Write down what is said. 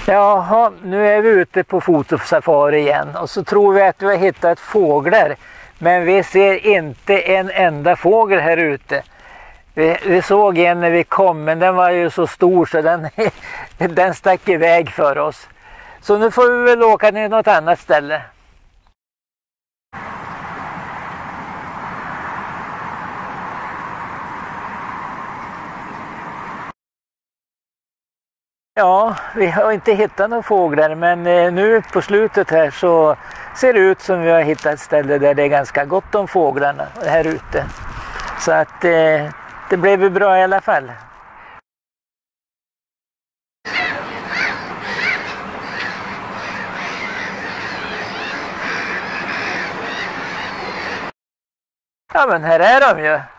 Jaha, nu är vi ute på fotosafari igen och så tror vi att vi har hittat fåglar. Men vi ser inte en enda fågel här ute. Vi såg en när vi kom, men den var ju så stor så den stack iväg för oss. Så nu får vi väl åka ner något annat ställe. Ja, vi har inte hittat några fåglar, men nu på slutet här så ser det ut som vi har hittat ett ställe där det är ganska gott om fåglarna här ute. Så att det blev ju bra i alla fall. Ja, men här är de ju.